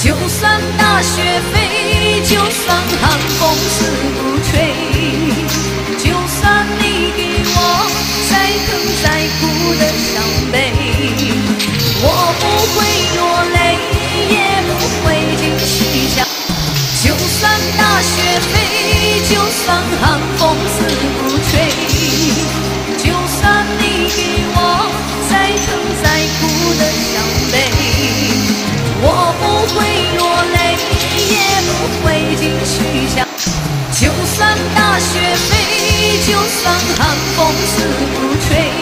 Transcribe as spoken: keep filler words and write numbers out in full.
就算大雪飞，就算寒风刺不吹，就算你给我再疼再苦的伤悲，我不会落泪，也不会惊喜笑。就算大雪飞，就算寒风刺不吹，就算你给我再疼再苦的伤悲，我不会落泪，也不会惊喜笑。就算大雪飞，就算寒风刺不吹。